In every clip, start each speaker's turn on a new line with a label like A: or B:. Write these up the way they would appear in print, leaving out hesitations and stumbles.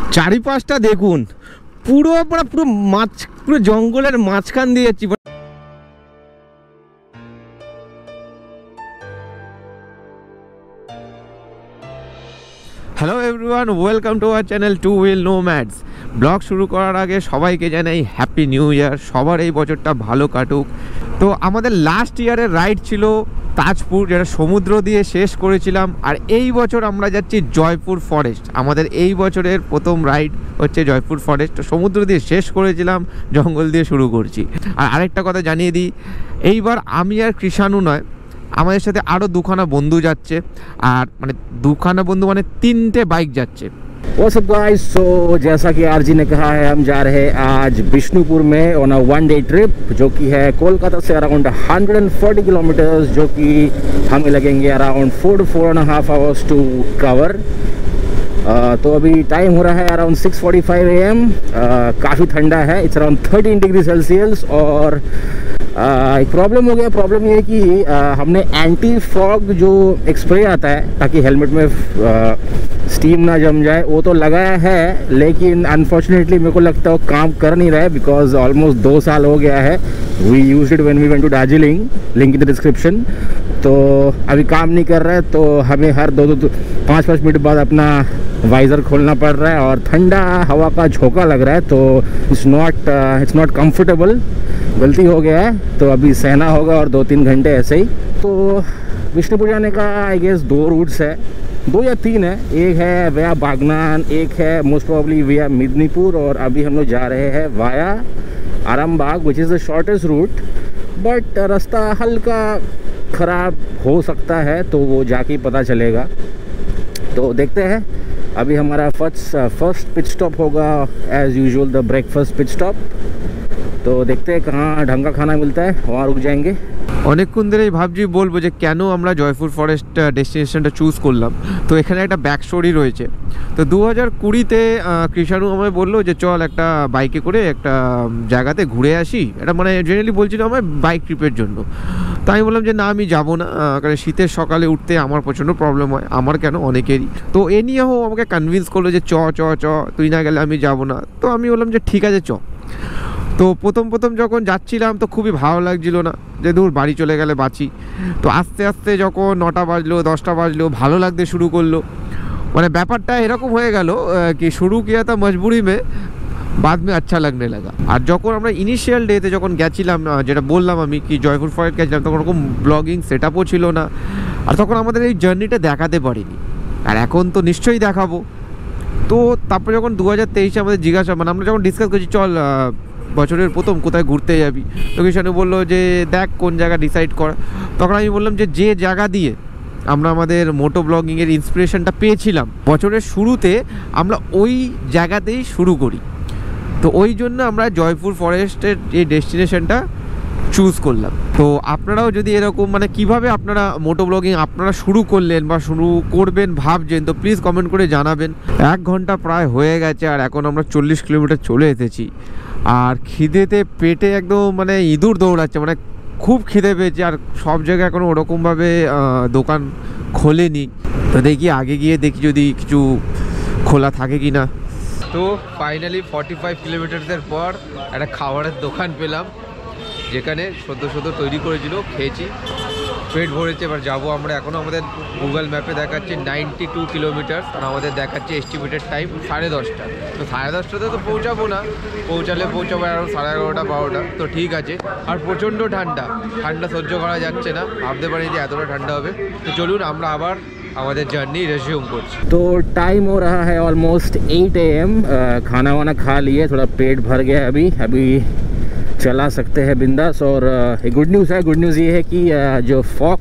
A: চারিপাশটা দেখুন, পুরো পুরো জঙ্গলের মাঝখান দিয়ে যাচ্ছি। Hello everyone, welcome to our channel two wheel nomads. Blog শুরু করার আগে সবাইকে জানাই হ্যাপি নিউ ইয়ার। সবার এই বছরটা ভালো কাটুক। তো আমাদের লাস্ট ইয়ারের রাইড ছিল তাজপুর, যেটা সমুদ্র দিয়ে শেষ করেছিলাম। আর এই বছর আমরা যাচ্ছি জয়পুর ফরেস্ট। আমাদের এই বছরের প্রথম রাইড হচ্ছে জয়পুর ফরেস্ট। সমুদ্র দিয়ে শেষ করেছিলাম, জঙ্গল দিয়ে শুরু করছি। আর আরেকটা কথা জানিয়ে দিই, এইবার আমি আর কৃষাণু নয়, আমাদের সাথে আরও দুখানা বন্ধু যাচ্ছে। আর মানে দুখানা বন্ধু মানে 3টে বাইক যাচ্ছে।
B: What's up guys? So जैसा कि आरजी ने कहा है, हम जा रहे हैं आज बिष्णुपुर में ऑन अ 1 डे ट्रिप, जो कि है कोलकाता से अराउंड 140 किलोमीटर्स, जो कि हमें लगेंगे around 4 to 4.5 hours to cover. तो अभी टाइम हो रहा है अराउंड 6:45 AM। काफ़ी ठंडा है, इट्स अराउंड 13 डिग्री सेल्सियस। और एक प्रॉब्लम हो गया। प्रॉब्लम ये है कि हमने एंटी फॉग जो एक स्प्रे आता है ताकि हेलमेट में स्टीम ना जम जाए, वो तो लगाया है, लेकिन अनफॉर्चुनेटली मेरे को लगता है वो काम कर नहीं रहा है, बिकॉज ऑलमोस्ट 2 साल हो गया है। We use it when we went to Darjeeling, link in the description. तो अभी काम नहीं कर रहा है, तो हमें हर 5-5 मिनट बाद अपना वाइज़र खोलना पड़ रहा है और ठंडा हवा का झोंका लग रहा है। तो इट्स नॉट कंफर्टेबल। गलती हो गया है, तो अभी सहना होगा और 2-3 घंटे ऐसे ही। तो बिष्णुपुर जाने का आई गेस 2 रूट्स है, 2 या 3 है। एक है वया बागनान, एक है मोस्ट प्रॉब्ली वया मिदनीपुर, और अभी हम लोग जा रहे हैं via Arambagh, which is the shortest route. But रास्ता हल्का ख़राब हो सकता है, तो वो जाके पता चलेगा। तो देखते हैं। अभी हमारा फर्स्ट पिट स्टॉप होगा as usual the breakfast pit stop. तो देखते हैं कहाँ ढंग का खाना मिलता है, वहाँ रुक जाएंगे।
A: অনেকক্ষণ ধরেই ভাবছি বলবো যে কেন আমরা জয়পুর ফরেস্ট ডেস্টিনেশনটা চুজ করলাম। তো এখানে একটা ব্যাক স্টোরি রয়েছে। তো 2020-তে কৃষাণু আমায় বললো যে চল একটা বাইকে করে একটা জায়গাতে ঘুরে আসি। এটা মানে জেনারেলি বলছিল আমার বাইক ট্রিপের জন্য। তো আমি বললাম যে না, আমি যাবো না, কারণ শীতের সকালে উঠতে আমার প্রচণ্ড প্রবলেম হয়, আমার কেন অনেকেরই। তো এ নিয়েও আমাকে কনভিন্স করলো যে চ তুই না গেলে আমি যাবো না। তো আমি বললাম যে ঠিক আছে চ। তো প্রথম যখন যাচ্ছিলাম তো খুবই ভালো লাগছিল না, যে দূর বাড়ি চলে গেলে বাঁচি। তো আস্তে আস্তে যখন 9টা বাজলো 10টা বাজলো ভালো লাগতে শুরু করলো। মানে ব্যাপারটা এরকম হয়ে গেল কি শুরু কিয়া তা মজবুরি মে, বাদ মে আচ্ছা লাগনে লাগা। আর যখন আমরা ইনিশিয়াল ডেতে যখন গেছিলাম, যেটা বললাম আমি কি জয়পুর ফরেস্ট গেছিলাম, তখন ওরকম ব্লগিং সেট আপও ছিল না। আর তখন আমাদের এই জার্নিটা দেখাতে পারিনি। আর এখন তো নিশ্চয়ই দেখাবো। তো তারপরে যখন 2023-এ আমাদের জিজ্ঞাসা, মানে আমরা যখন ডিসকাস করছি চল বছরের প্রথম কোথায় ঘুরতে যাবি, তো কৃষাণু বললো যে দেখ কোন জায়গা ডিসাইড কর। তখন আমি বললাম যে জায়গা দিয়ে আমরা আমাদের মোটো ব্লগিংয়ের ইন্সপিরেশনটা পেয়েছিলাম বছরের শুরুতে, আমরা ওই জায়গাতেই শুরু করি। তো ওই জন্য আমরা জয়পুর ফরেস্টের এই ডেস্টিনেশনটা চুজ করলাম। তো আপনারাও যদি এরকম মানে কিভাবে আপনারা মোটো ব্লগিং আপনারা শুরু করলেন বা শুরু করবেন ভাবছেন, তো প্লিজ কমেন্ট করে জানাবেন। 1 ঘন্টা প্রায় হয়ে গেছে, আর এখন আমরা 40 কিলোমিটার চলে এসেছি। আর খিদেতে পেটে একদম মানে ইঁদুর দৌড়াচ্ছে, মানে খুব খিদে পেয়েছে। আর সব জায়গায় এখনও ওরকমভাবে দোকান খোলেনি। তো দেখি আগে গিয়ে দেখি যদি কিছু খোলা থাকে কি না। তো ফাইনালি 45 কিলোমিটারের পর একটা খাবারের দোকান পেলাম, যেখানে সদ্য তৈরি করেছিল, খেয়েছি, পেট ভরেছে। এবার যাবো আমরা। এখনও আমাদের গুগল ম্যাপে দেখাচ্ছে 92 কিলোমিটার, আর আমাদের দেখাচ্ছে এস্টিমেটেড টাইম 10:30। তো 10:30টাতে তো পৌঁছাবো না, পৌঁছাবো আরাউন্ড 11:30-12টা। তো ঠিক আছে। আর প্রচণ্ড ঠান্ডা সহ্য করা যাচ্ছে না, ভাবতে পারি যে এতটা ঠান্ডা হবে। তো চলুন আমরা আবার আমাদের জার্নি রেজিউম করছি।
B: तो टाइम हो रहा है ऑलमोस्ट 8 AM। खाना वाना खा लिए, थोड़ा पेट भर गया। अभी चला सकते हैं बिंदास। और एक गुड न्यूज़ है। गुड न्यूज़ ये है कि जो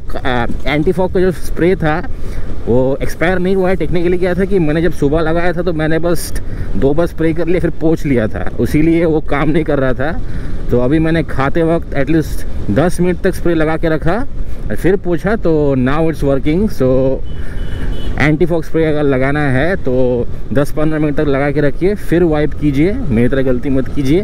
B: एंटी फॉग का जो स्प्रे था वो एक्सपायर नहीं हुआ है। टेक्निकली क्या था कि मैंने जब सुबह लगाया था तो मैंने बस 2 बार स्प्रे कर लिया, फिर पोंछ लिया था, इसीलिए वो काम नहीं कर रहा था। तो अभी मैंने खाते वक्त एटलीस्ट 10 मिनट तक स्प्रे लगा के रखा और फिर पोंछा, तो now it's working. So anti fog spray अगर लगाना है तो 10-15 मिनट तक लगा के रखिए, फिर वाइप कीजिए, मेरी तरह गलती मत कीजिए।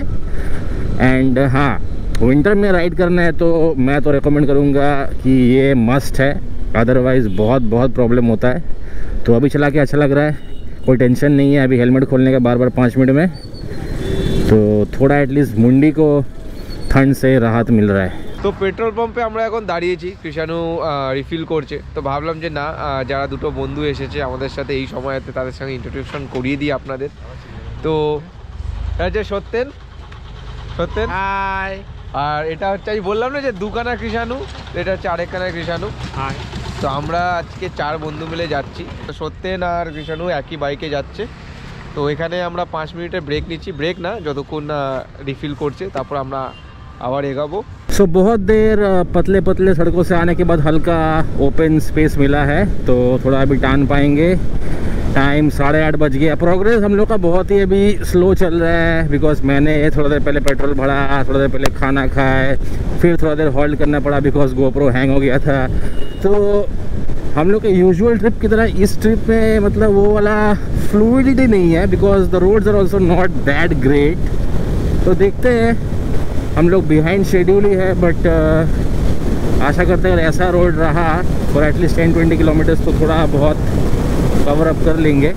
B: एंड हाँ, विंटर में राइड करना है तो मैं तो रेकमेंड करूँगा कि ये मस्ट है, अदरवाइज़ बहुत प्रॉब्लम होता है। तो अभी चला के अच्छा लग रहा है। कोई टेंशन नहीं है अभी हेलमेट खोलने का बार बार 5 मिनट में, तो थोड़ा एटलीस्ट मुंडी को ठंड से राहत मिल रहा है।
A: তো পেট্রোল পাম্পে আমরা এখন দাঁড়িয়েছি, কৃষাণু রিফিল করছে। তো ভাবলাম যে না, যারা দুটো বন্ধু এসেছে আমাদের সাথে এই সময়তে তাদের সঙ্গে ইন্ট্রোডিউশন করিয়ে দিই আপনাদের। তো এটা হচ্ছে সত্যেন, সত্যেন হাই। আর এটা হচ্ছে আমি বললাম না যে দুখানা কৃষাণু, এটা হচ্ছে আরেকখানা কৃষাণু হাই। তো আমরা আজকে 4 বন্ধু মিলে যাচ্ছি। সত্যেন আর কৃষাণু একই বাইকে যাচ্ছে। তো এখানে আমরা 5 মিনিটের ব্রেক নিচ্ছি, ব্রেক না যতক্ষণ না রিফিল করছে, তারপর আমরা আবার এগাবো।
B: सो बहुत देर पतले पतले सड़कों से आने के बाद हल्का ओपन स्पेस मिला है, तो थोड़ा अभी टान पाएंगे। टाइम 8:30 बज गया। प्रोग्रेस हम लोग का बहुत ही अभी स्लो चल रहा है, बिकॉज मैंने थोड़ा देर पहले पेट्रोल भरा, थोड़ा देर पहले खाना खाए, फिर थोड़ा देर होल्ड करना पड़ा बिकॉज गोप्रो हैंग हो गया था। तो हम लोग के यूजुअल ट्रिप की तरह इस ट्रिप में मतलब वो वाला फ्लूइडिटी नहीं है, because the roads are also not that great. तो देखते हैं, हम लोग बिहाइंड शेड्यूल ही है, बट आशा करते हैं अगर ऐसा रोड रहा फॉर एटलीस्ट 10-20 किलोमीटर्स तो थोड़ा बहुत कवर अप कर लेंगे।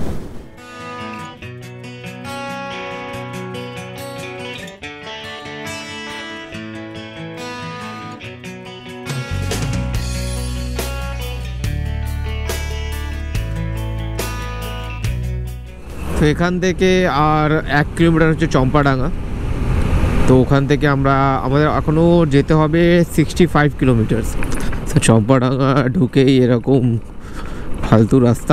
A: তো এখান থেকে আর 1 কিলোমিটার হচ্ছে চম্পাডাঙ্গা। তো ওখান থেকে আমাদের এখনও যেতে হবে 65 কিলোমিটার। তো চম্পাডাঙ্গা ঢুকেই এরকম ফালতু রাস্তা।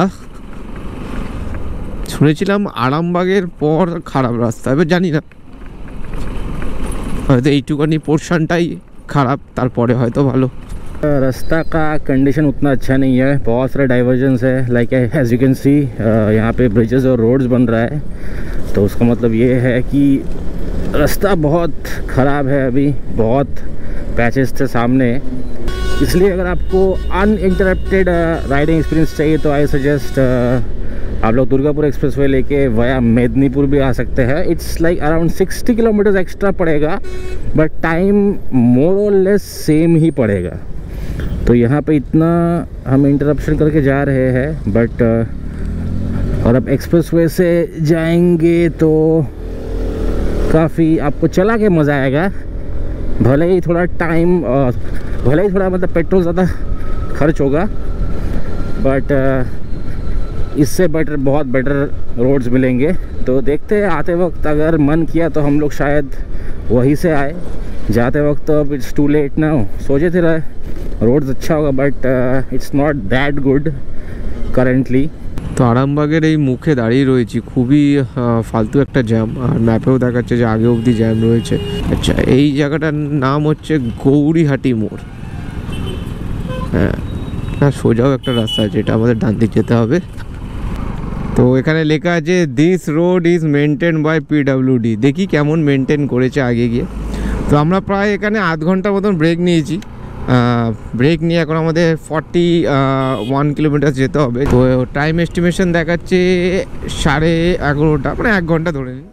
A: শুনেছিলাম আরামবাগের পর খারাপ রাস্তা, এবার জানি না, হয়তো এইটুকানি পোর্শনটাই খারাপ, তারপরে হয়তো ভালো।
B: रास्ता का कंडीशन उतना अच्छा नहीं है, बहुत सारे डाइवर्जन्स है। Like as you can see यहाँ पे ब्रिजेस और रोड्स बन रहा है, तो उसका मतलब ये है कि रास्ता बहुत ख़राब है, अभी बहुत पैचेस थे सामने। इसलिए अगर आपको अनइंटरप्टेड राइडिंग एक्सपीरियंस चाहिए तो आई सजेस्ट आप लोग दुर्गापुर एक्सप्रेसवे लेके वाया मेदिनीपुर भी आ सकते हैं। It's like around 60 kilometres extra पड़ेगा, बट टाइम मोर और लेस सेम ही पड़ेगा। तो यहाँ पे इतना हम इंटरप्शन करके जा रहे हैं, बट और अब एक्सप्रेसवे से जाएंगे तो काफ़ी आपको चला के मज़ा आएगा। भले ही थोड़ा टाइम, भले ही थोड़ा मतलब पेट्रोल ज़्यादा खर्च होगा, बट इससे बेटर, बहुत बेटर रोड्स मिलेंगे। तो देखते हैं, आते वक्त अगर मन किया तो हम लोग शायद वहीं से आए, जाते वक्त तो अब इट्स टू लेट ना हो। सोचे थे रोड्स अच्छा होगा, but it's not that good currently.
A: তো আরামবাগের এই মুখে দাঁড়িয়ে রয়েছি, খুবই ফালতু একটা জ্যাম, আর ম্যাপেও দেখাচ্ছে যে আগে অবধি জ্যাম রয়েছে। আচ্ছা, এই জায়গাটার নাম হচ্ছে গৌরীহাটি মোড়। হ্যাঁ, না সোজাও একটা রাস্তা আছে, এটা আমাদের ডান দিক যেতে হবে। তো এখানে লেখা আছে this road is maintain by PWD। দেখি কেমন মেনটেন করেছে আগে গিয়ে। তো আমরা প্রায় এখানে আধ ঘন্টার মতন ব্রেক নিয়েছি। ব্রেক নিয়ে এখন আমাদের 41 কিলোমিটার যেতে হবে। তো টাইম এস্টিমেশন দেখাচ্ছে 11:30, মানে 1 ঘন্টা ধরে নিন।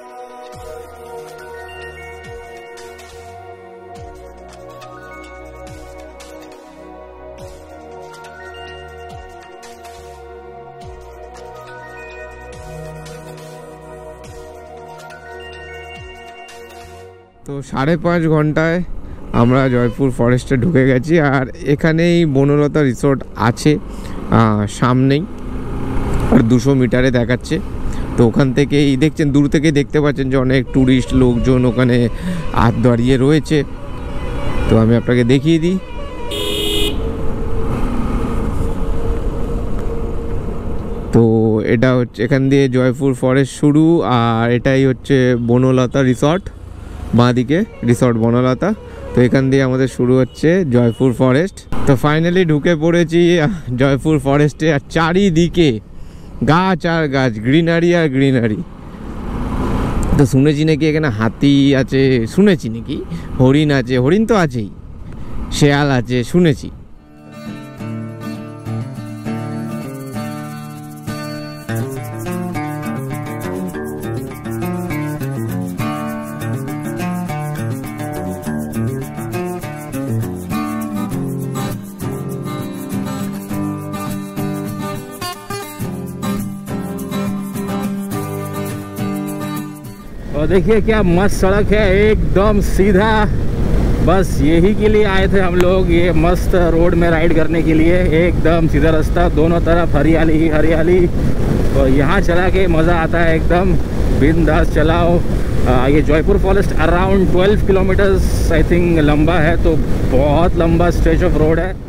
A: তো 5.5 ঘন্টায় আমরা জয়পুর ফরেস্টে ঢুকে গেছি। আর এখানেই বনলতা রিসোর্ট আছে সামনেই, আর 200 মিটারে দেখাচ্ছে। তো ওখান থেকেই দেখছেন, দূর থেকে দেখতে পাচ্ছেন যে অনেক ট্যুরিস্ট লোকজন ওখানে দাঁড়িয়ে রয়েছে। তো আমি আপনাকে দেখিয়ে দিই। তো এটা হচ্ছে এখান দিয়ে জয়পুর ফরেস্ট শুরু, আর এটাই হচ্ছে বনলতা রিসর্ট, বাঁদিকে রিসর্ট বনলতা। তো এখান দিয়ে আমাদের শুরু হচ্ছে জয়পুর ফরেস্ট। তো ফাইনালি ঢুকে পড়েছি জয়পুর ফরেস্টে, আর চারিদিকে গাছ আর গাছ, গ্রিনারি আর গ্রিনারি। তো শুনেছি নাকি এখানে হাতি আছে, শুনেছি নাকি হরিণ আছে, হরিণ তো আছেই, শেয়াল আছে শুনেছি।
B: और देखिए क्या मस्त सड़क है, एकदम सीधा। बस यही के लिए आए थे हम लोग, ये मस्त रोड में राइड करने के लिए। एकदम सीधा रास्ता, दोनों तरफ हरियाली ही हरियाली, और यहाँ चला के मज़ा आता है एकदम। बिंदास चलाओ। ये Joypur forest around 12 kilometres I think लंबा है, तो बहुत लंबा स्ट्रेच ऑफ रोड है।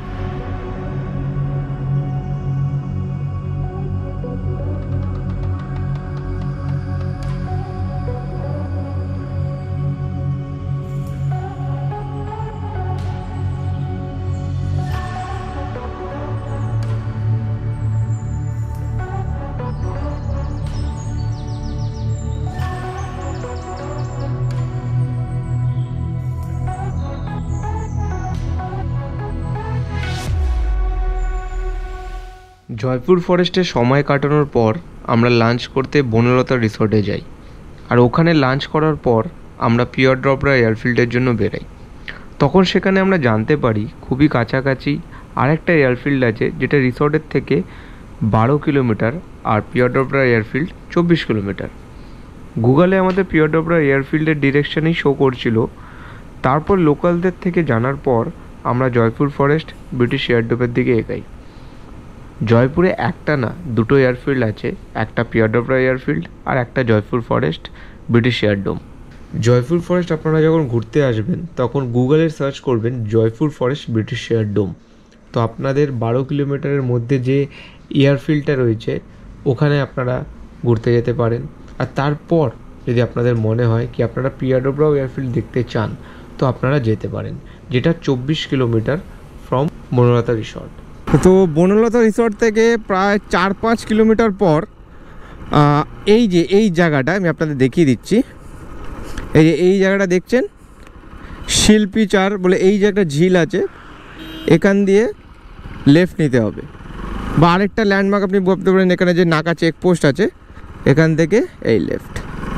A: জয়পুর ফরেস্টে সময় কাটানোর পর আমরা লাঞ্চ করতে বনলতা রিসর্টে যাই, আর ওখানে লাঞ্চ করার পর আমরা পিয়ারড্রপরা এয়ারফিল্ডের জন্য বেরাই। তখন সেখানে আমরা জানতে পারি খুবই কাছাকাছি আরেকটা এয়ারফিল্ড আছে, যেটা রিসর্টের থেকে 12 কিলোমিটার, আর পিয়ারড্রপরা এয়ারফিল্ড 24 কিলোমিটার। গুগলে আমাদের পিয়ারড্রপরা এয়ারফিল্ডের ডিরেকশানেই শো করছিল। তারপর লোকালদের থেকে জানার পর আমরা জয়পুর ফরেস্ট ব্রিটিশ এয়ারড্রপের দিকে এগাই। জয়পুরে একটা না, দুটো এয়ারফিল্ড আছে, একটা পিয়ারড্রপরা এয়ারফিল্ড আর একটা Joypur forest British aerodrome. Joypur forest আপনারা যখন ঘুরতে আসবেন তখন গুগলে সার্চ করবেন জয়পুর ফরেস্ট ব্রিটিশ এয়ারডোম। তো আপনাদের 12 কিলোমিটারের মধ্যে যে এয়ারফিল্ডটা রয়েছে ওখানে আপনারা ঘুরতে যেতে পারেন। আর তারপর যদি আপনাদের মনে হয় কি আপনারা পিয়ারড্রপরা এয়ারফিল্ড দেখতে চান, তো আপনারা যেতে পারেন, যেটা 24 কিলোমিটার ফ্রম বনলতা রিসর্ট। তো বনলতা রিসর্ট থেকে প্রায় 4-5 কিলোমিটার পর এই যে এই জায়গাটা আমি আপনাদের দেখিয়ে দিচ্ছি। এই যে এই জায়গাটা দেখছেন, শিল্পী চার বলে এই যে একটা ঝিল আছে, এখান দিয়ে লেফট নিতে হবে। বা আরেকটা ল্যান্ডমার্ক আপনি ভাবতে পারেন, এখানে যে নাকা চেকপোস্ট আছে এখান থেকে এই লেফট।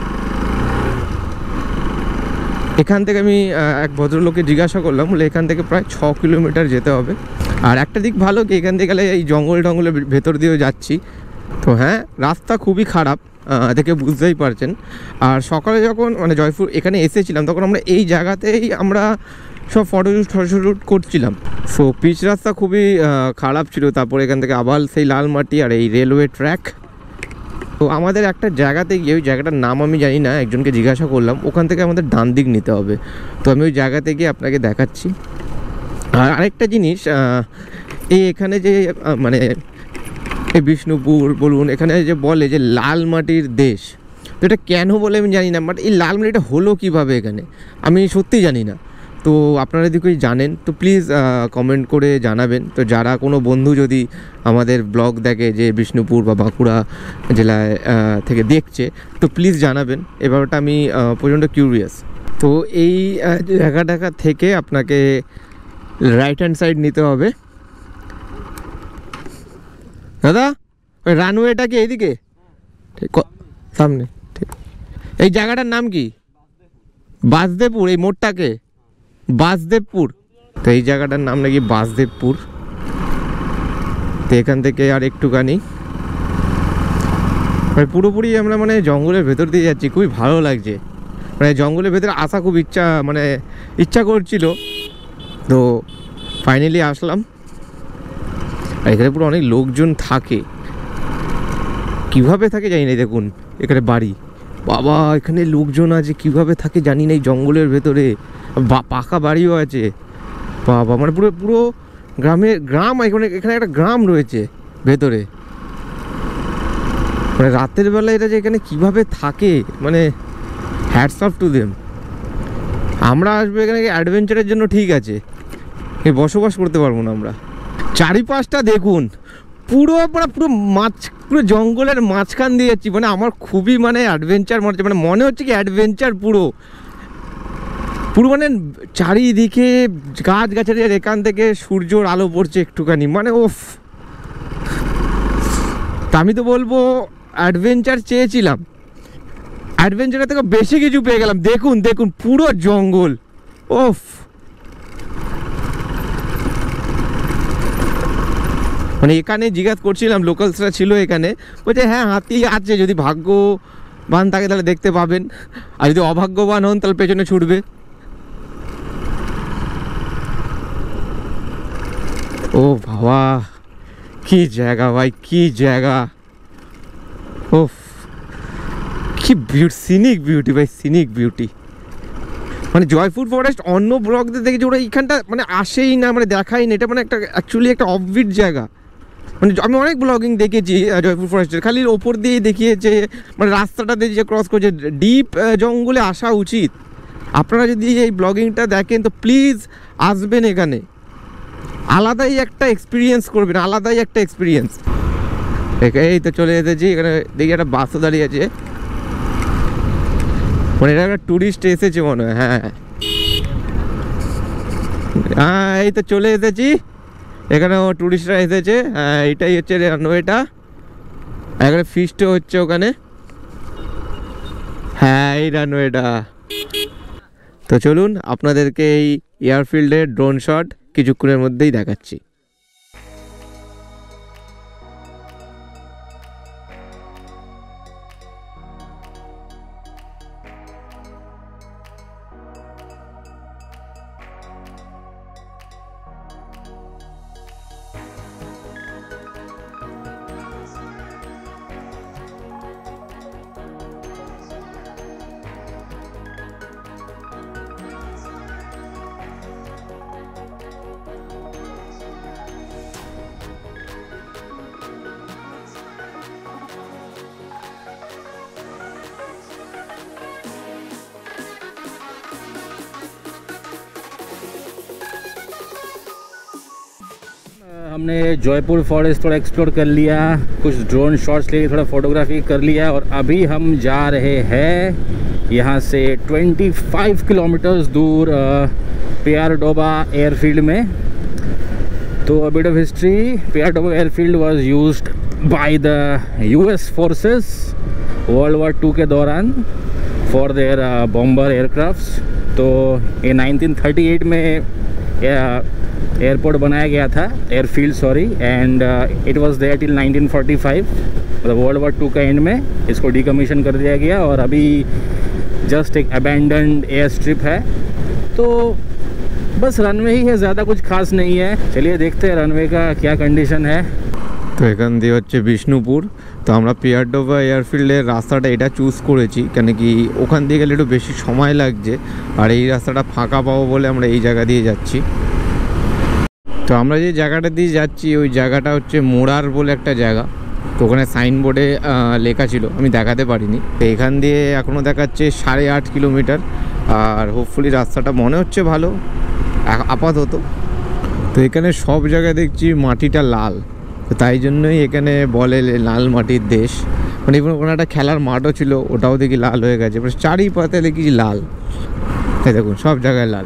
A: এখান থেকে আমি এক ভদ্রলোককে জিজ্ঞাসা করলাম, বলে এখান থেকে প্রায় 6 কিলোমিটার যেতে হবে। আর একটা দিক ভালো কি এখান থেকে গেলে এই জঙ্গলের ভেতর দিয়েও যাচ্ছি। তো হ্যাঁ, রাস্তা খুবই খারাপ, দেখে বুঝতেই পারছেন। আর সকালে যখন মানে জয়পুর এখানে এসেছিলাম তখন আমরা এই জায়গাতেই আমরা সব ফটোশ্যুট করছিলাম। সো পিচ রাস্তা খুবই খারাপ ছিল। তারপরে এখান থেকে আবার সেই লাল মাটি আর এই রেলওয়ে ট্র্যাক। তো আমাদের একটা জায়গাতে গিয়ে, ওই জায়গাটার নাম আমি জানি না, একজনকে জিজ্ঞাসা করলাম, ওখান থেকে আমাদের ডান দিক নিতে হবে। তো আমি ওই জায়গাতে গিয়ে আপনাকে দেখাচ্ছি। আর আরেকটা জিনিস, এখানে যে মানে এই বিষ্ণুপুর বলুন, এখানে যে বলে যে লাল মাটির দেশ, তো এটা কেন বলে আমি জানি না, বাট এই লাল মাটিটা হলো কীভাবে এখানে আমি সত্যি জানি না। তো আপনারা যদি কেউ জানেন তো প্লিজ কমেন্ট করে জানাবেন। তো যারা কোনো বন্ধু যদি আমাদের ব্লগ দেখে যে বিষ্ণুপুর বা বাঁকুড়া জেলায় থেকে দেখছে, তো প্লিজ জানাবেন। এ ব্যাপারটা আমি প্রচণ্ড কিউরিয়াস। তো এই জায়গাটা থেকে আপনাকে রাইট হ্যান্ড সাইড নিতে হবে। দাদা ওই রানওয়েটা কি এইদিকে? ঠিক সামনে। ঠিক, এই জায়গাটার নাম কি? বাসদেবপুর। এই মোড়টাকে বাসদেবপুর। তো এই জায়গাটার নাম নাকি বাসদেবপুর। তো এখান থেকে আর একটুখানি মানে পুরোপুরি আমরা মানে জঙ্গলের ভেতর দিয়ে যাচ্ছি, খুবই ভালো লাগছে। মানে জঙ্গলের ভেতরে আসা খুব ইচ্ছা করছিল। তো ফাইনালি আসলাম। আর এখানে পুরো অনেক লোকজন থাকে, কিভাবে থাকে জানি না। দেখুন এখানে বাড়ি, বাবা এখানে লোকজন আছে, কিভাবে থাকে জানি না এই জঙ্গলের ভেতরে। পাকা বাড়িও আছে, বাবা মানে পুরো গ্রাম। এখানে একটা গ্রাম রয়েছে ভেতরে। মানে রাতের বেলা এটা যে এখানে কিভাবে থাকে, মানে হ্যাটস অফ টু দেম। আমরা আসবো এখানে অ্যাডভেঞ্চারের জন্য, ঠিক আছে, বসবাস করতে পারবো না আমরা। চারিপাশটা দেখুন, পুরো জঙ্গলের মাঝখান দিয়ে যাচ্ছি। মানে আমার খুবই মানে অ্যাডভেঞ্চার মনে হচ্ছে কি অ্যাডভেঞ্চার পুরো মানে চারিদিকে গাছগাছালি, আর এখান থেকে সূর্যর আলো পড়ছে একটুখানি, মানে ওফ। তা আমি তো বলবো অ্যাডভেঞ্চার চেয়েছিলাম, অ্যাডভেঞ্চারের থেকে বেশি কিছু পেয়ে গেলাম। দেখুন পুরো জঙ্গল, ওফ। মানে এখানে জিজ্ঞাসা করছিলাম, লোকালসরা ছিল এখানে, বলছে হ্যাঁ হাতি আছে, যদি ভাগ্য বান থাকে তাহলে দেখতে পাবেন, আর যদি অভাগ্যবান হন তাহলে পেছনে ছুটবে। ও বাবা কি জায়গা ভাই, কি জায়গা! ওফ, কি সিনিক বিউটি ভাই, সিনিক বিউটি। মানে জয়পুর ফরেস্ট অন্য ব্লগদের দেখেছি ওরা এইখানটা মানে আসেই না, মানে দেখাই না। এটা মানে একটা অ্যাকচুয়ালি একটা অফবিট জায়গা। মানে আমি অনেক ব্লগিং দেখেছি জয়পুর ফরেস্টের, খালি ওপর দিয়েই দেখিয়েছে, মানে রাস্তাটা দিয়ে যে ক্রস করছে। ডিপ জঙ্গলে আসা উচিত। আপনারা যদি এই ব্লগিংটা দেখেন তো প্লিজ আসবেন এখানে, আলাদাই একটা এক্সপিরিয়েন্স করবেন, আলাদাই একটা এক্সপিরিয়েন্স। এই তো চলে এসেছি, এখানে দেখি একটা বাসও দাঁড়িয়ে আছে, মানে এটা একটা ট্যুরিস্ট এসেছে মনে হয়। হ্যাঁ হ্যাঁ, এই তো চলে এসেছি, এখানেও ট্যুরিস্টরা এসেছে। হ্যাঁ এইটাই হচ্ছে রানওয়েটা, এখানে ফিস্টও হচ্ছে ওখানে। হ্যাঁ এই রানওয়েটা। তো চলুন আপনাদেরকে এই এয়ারফিল্ডের ড্রোন শট কিছুক্ষণের মধ্যেই দেখাচ্ছি।
B: हमने जयपुर फॉरेस्ट थोड़ा एक्सप्लोर कर लिया, कुछ ड्रोन शॉट्स लिए, थोड़ा फोटोग्राफी कर लिया, और अभी हम जा रहे हैं यहाँ से 25 किलोमीटर्स दूर पेयर डोबा एयरफील्ड में। तो a bit of history, Piardoba airfield was used by the US forces world war 2 के दौरान फॉर देयर बॉम्बर एयरक्राफ्ट्स। तो ये 1938 में एयरपोर्ट बनाया गया था, airfield sorry, and it was there till 1945, मतलब वर्ल्ड वॉर 2 का एंड में इसको डिकमीशन कर दिया गया, और अभी जस्ट एक अबैंडन्ड एयर स्ट्रिप है। तो बस रनवे ही है, ज़्यादा कुछ खास नहीं है। चलिए देखते हैं रनवे का क्या कंडीशन है।
A: তো এখান দিয়ে হচ্ছে বিষ্ণুপুর। তো আমরা পেয়ার ডোবা এয়ারফিল্ডের রাস্তাটা এটা চুজ করেছি, কেন কি ওখান দিয়ে গেলে একটু বেশি সময় লাগছে, আর এই রাস্তাটা ফাঁকা পাবো বলে আমরা এই জায়গা দিয়ে যাচ্ছি। তো আমরা যে জায়গাটা দিয়ে যাচ্ছি ওই জায়গাটা হচ্ছে মোড়ার বলে একটা জায়গা। তো ওখানে সাইনবোর্ডে লেখা ছিল, আমি দেখাতে পারিনি। তো এখান দিয়ে এখনও দেখাচ্ছে 8.5 কিলোমিটার, আর হোপফুলি রাস্তাটা মনে হচ্ছে ভালো আপাতত। তো এখানে সব জায়গায় দেখছি মাটিটা লাল, তো তাই জন্যই এখানে বলে লাল মাটির দেশ। মানে ওখানে একটা খেলার মাঠও ছিল, ওটাও দেখি লাল হয়ে গেছে, মানে চারিপাতে দেখি লাল। এই দেখুন সব জায়গায় লাল।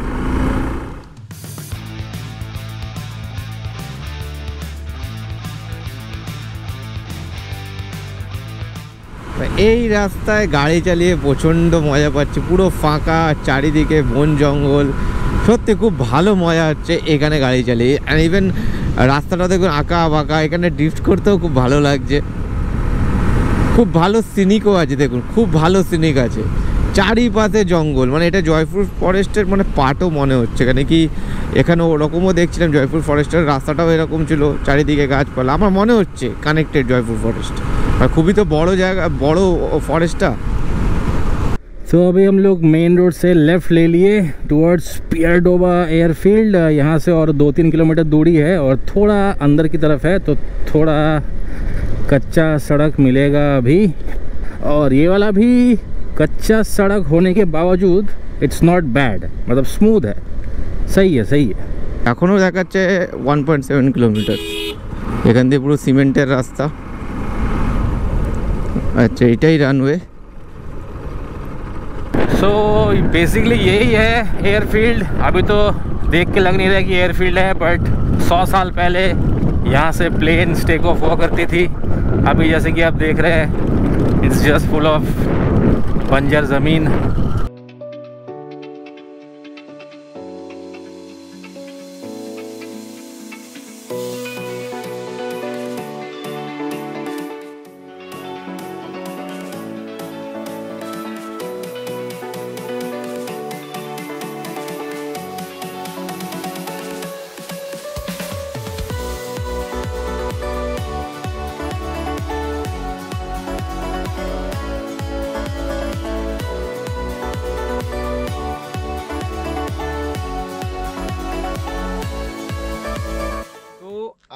A: এই রাস্তায় গাড়ি চালিয়ে প্রচণ্ড মজা পাচ্ছি, পুরো ফাঁকা, চারিদিকে বন জঙ্গল, সত্যি খুব ভালো মজা হচ্ছে এখানে গাড়ি চালিয়ে। আর ইভেন রাস্তাটা দেখুন আঁকা বাঁকা, এখানে ড্রিফট করতেও খুব ভালো লাগছে। খুব ভালো সিনিকও আছে, দেখুন খুব ভালো সিনিক আছে, চারিপাশে জঙ্গল। মানে এটা জয়পুর ফরেস্টের মানে পার্টও মনে হচ্ছে, এখানে কি এখানে ওরকমও দেখছিলাম জয়পুর ফরেস্টের রাস্তাটাও এরকম ছিল, চারিদিকে গাছপালা। আমার মনে হচ্ছে কানেক্টেড জয়পুর ফরেস্ট, আর খুবই তো বড় জায়গা, বড় ফরেস্টটা।
B: तो अभी हम लोग मेन रोड से लेफ़्ट ले लिए टुवर्ड्स पियर डोबा एयरफील्ड। यहाँ से और 2-3 किलोमीटर दूरी है, और थोड़ा अंदर की तरफ है, तो थोड़ा कच्चा सड़क मिलेगा अभी। और ये वाला भी कच्चा सड़क होने के बावजूद इट्स नॉट बैड, मतलब स्मूथ है, सही है, सही है।
A: এখনও দেখাচ্ছে 1.7 কিলোমিটার, এখান দিয়ে পুরো সিমেন্টের রাস্তা। আচ্ছা এটাই রানওয়ে।
B: सो बेसिकली यही है एयरफील्ड। अभी तो देख के लग नहीं रहा कि एयरफील्ड है, बट 100 साल पहले यहाँ से प्लेन्स टेक ऑफ हुआ करती थी। अभी जैसे कि आप देख रहे हैं, इट्स जस्ट फुल ऑफ बंजर ज़मीन।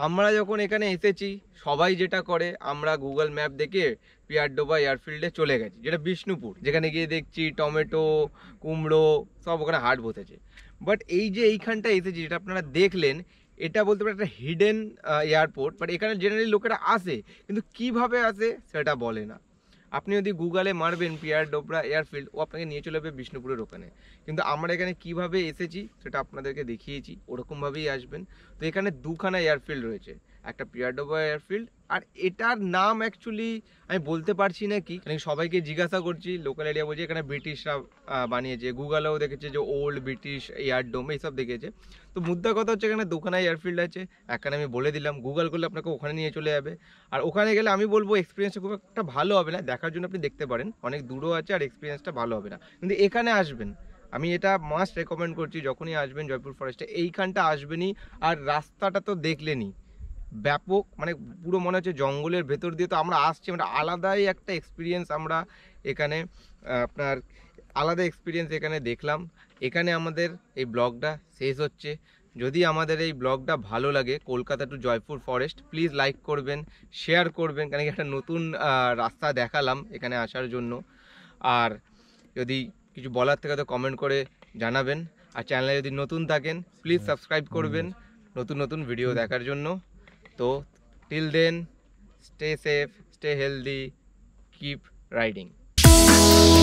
A: আমরা যখন এখানে এসেছি সবাই যেটা করে, আমরা গুগল ম্যাপ দেখে পিয়ারডোবা এয়ারফিল্ডে চলে গেছি, যেটা বিষ্ণুপুর, যেখানে গিয়ে দেখছি টমেটো, কুমড়ো সব ওখানে হাট বসেছে। বাট এই যে এইখানটা এসেছি, যেটা আপনারা দেখলেন, এটা বলতে পারে একটা হিডেন এয়ারপোর্ট। বাট এখানে জেনারেলি লোকেরা আসে, কিন্তু কিভাবে আসে সেটা বলে না। আপনি যদি গুগলে মারবেন পিয়ারডোবা এয়ারফিল্ড, ও আপনাকে নিয়ে চলে যাবে বিষ্ণুপুরের ওখানে। কিন্তু আমরা এখানে কিভাবে এসেছি সেটা আপনাদেরকে দেখিয়েছি, ওরকমভাবেই আসবেন। তো এখানে দুখানা এয়ারফিল্ড রয়েছে, একটা পিয়ারডোবা এয়ারফিল্ড, আর এটার নাম অ্যাকচুয়ালি আমি বলতে পারছি না কি, কারণ সবাইকে জিজ্ঞাসা করছি, লোকাল এরিয়া বলছে এখানে ব্রিটিশরা বানিয়েছে, গুগলেও দেখেছে যে ওল্ড ব্রিটিশ এয়ারডোম এইসব দেখেছে। তো মুদ্রা কথা হচ্ছে এখানে দুখানা এয়ারফিল্ড আছে, এখানে আমি বলে দিলাম, গুগল করলে আপনাকে ওখানে নিয়ে চলে যাবে। আর ওখানে গেলে আমি বলবো এক্সপিরিয়েন্সটা খুব একটা ভালো হবে না, দেখার জন্য আপনি দেখতে পারেন, অনেক দূরও আছে আর এক্সপিরিয়েন্সটা ভালো হবে না। কিন্তু এখানে আসবেন, আমি এটা মাস্ট রেকমেন্ড করছি, যখনই আসবেন জয়পুর ফরেস্টে এইখানটা আসবেনই। আর রাস্তাটা তো দেখলেনই, ব্যাপক, মানে পুরো মনে হচ্ছে জঙ্গলের ভেতর দিয়ে তো আমরা আসছি, আমরা আলাদাই একটা এক্সপিরিয়েন্স আমরা এখানে আপনার আলাদা এক্সপিরিয়েন্স এখানে দেখলাম। এখানে আমাদের এই ব্লগটা শেষ হচ্ছে। যদি আমাদের এই ব্লগটা ভালো লাগে, Kolkata to Joypur forest, please like করবেন, শেয়ার করবেন, কারণ একটা নতুন রাস্তা দেখালাম এখানে আসার জন্য। আর যদি কিছু বলার থেকে তো কমেন্ট করে জানাবেন। আর চ্যানেলে যদি নতুন থাকেন প্লিজ সাবস্ক্রাইব করবেন নতুন নতুন ভিডিও দেখার জন্য। তো till then, stay safe, stay healthy, keep riding.